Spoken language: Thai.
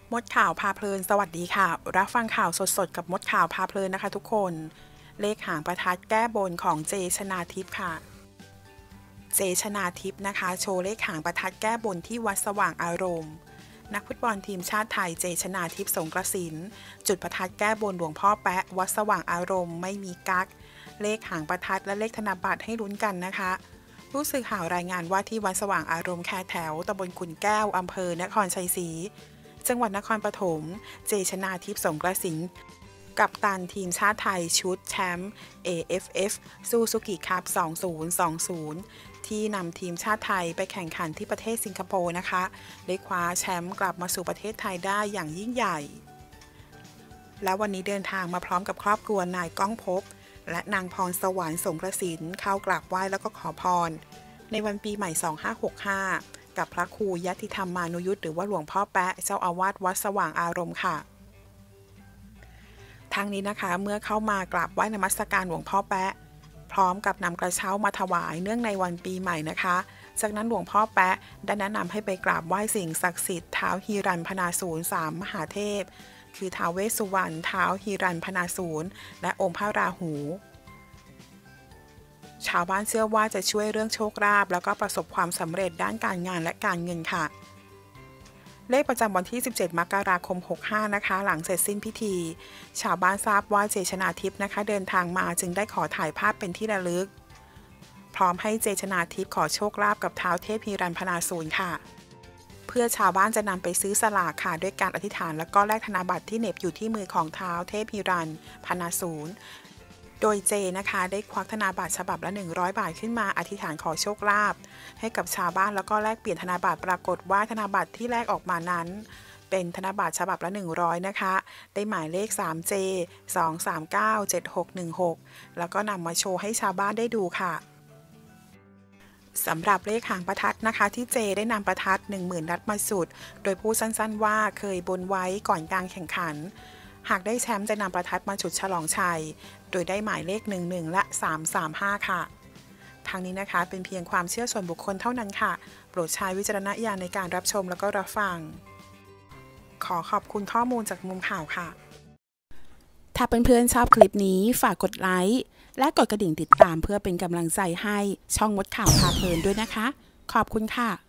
มดข่าวพาเพลินสวัสดีค่ะรับฟังข่าวสดๆกับมดข่าวพาเพลินนะคะทุกคนเลขหางประทัดแก้บนของเจชนาทิพย์ค่ะเจชนาทิพย์นะคะโชว์เลขหางประทัดแก้บนที่วัดสว่างอารมณ์นักฟุตบอลทีมชาติไทยเจชนาทิพย์สงกระสินจุดประทัดแก้บนหลวงพ่อแปะวัดสว่างอารมณ์ไม่มีกั๊กเลขหางประทัดและเลขธนบัตรให้ลุ้นกันนะคะผู้สื่อข่าวรายงานว่าที่วัดสว่างอารมณ์แคแถวตำบลขุนแก้วอำเภอนครชัยศรีจังหวัดนครปฐมเจชนาทิพย์สงกระสินกัปตันทีมชาติไทยชุดแชมป์ AFF ซูซูกิคัพ 2020 ที่นำทีมชาติไทยไปแข่งขันที่ประเทศสิงคโปร์นะคะได้คว้าแชมป์กลับมาสู่ประเทศไทยได้อย่างยิ่งใหญ่และวันนี้เดินทางมาพร้อมกับครอบครัวนายก้องภพและนางพรสวรรค์สงกระสินเข้ากราบไหว้แล้วก็ขอพรในวันปีใหม่ 2565 กับพระครูยติธรรมมานุยุทธหรือว่าหลวงพ่อแปะเจ้าอาวาสวัดสว่างอารมณ์ค่ะทั้งนี้นะคะเมื่อเข้ามากราบไหว้นมัสการหลวงพ่อแปะพร้อมกับนำกระเช้ามาถวายเนื่องในวันปีใหม่นะคะจากนั้นหลวงพ่อแปะได้แนะนำให้ไปกราบไหว้สิ่งศักดิ์สิทธิ์ท้าวฮีรันพนาศูนย์3มหาเทพคือท้าวเวสสุวรรณท้าวฮีรันพนาศูนย์และองค์พระราหูชาวบ้านเชื่อว่าจะช่วยเรื่องโชคลาภแล้วก็ประสบความสำเร็จด้านการงานและการเงินค่ะเลขประจำวันที่ 17 มกราคม 65 นะคะหลังเสร็จสิ้นพิธีชาวบ้านทราบว่าเจชนาทิพย์นะคะเดินทางมาจึงได้ขอถ่ายภาพเป็นที่ระลึกพร้อมให้เจชนาทิพย์ขอโชคลาภกับท้าวเทพฮีรันพนาศูนย์ค่ะเพื่อชาวบ้านจะนำไปซื้อสลากค่ะด้วยการอธิษฐานแล้วก็แลกธนบัตรที่เหน็บอยู่ที่มือของท้าวเทพฮีรันพนาศูนย์โดยเจนะคะได้ควักธนบัตรฉบับละ100 บาทขึ้นมาอธิษฐานขอโชคลาภให้กับชาวบ้านแล้วก็แลกเปลี่ยนธนบัตรปรากฏว่าธนบัตรที่แลกออกมานั้นเป็นธนบัตรฉบับละ100นะคะได้หมายเลข 3J 239 7616แล้วก็นำมาโชว์ให้ชาวบ้านได้ดูค่ะสำหรับเลขหางประทัดนะคะที่เจได้นำประทัด 10,000 นัดมาจุดโดยพูดสั้นๆว่าเคยบนไว้ก่อนการแข่งขันหากได้แชมป์จะนำประทัดมาจุดฉลองชัยโดยได้หมายเลข11และ335ค่ะทางนี้นะคะเป็นเพียงความเชื่อส่วนบุคคลเท่านั้นค่ะโปรดใช้วิจารณญาณในการรับชมแล้วก็รับฟังขอขอบคุณข้อมูลจากมุมข่าวค่ะถ้าเพื่อนๆชอบคลิปนี้ฝากกดไลค์และกดกระดิ่งติดตามเพื่อเป็นกำลังใจให้ช่องมดข่าวพาเพลินด้วยนะคะขอบคุณค่ะ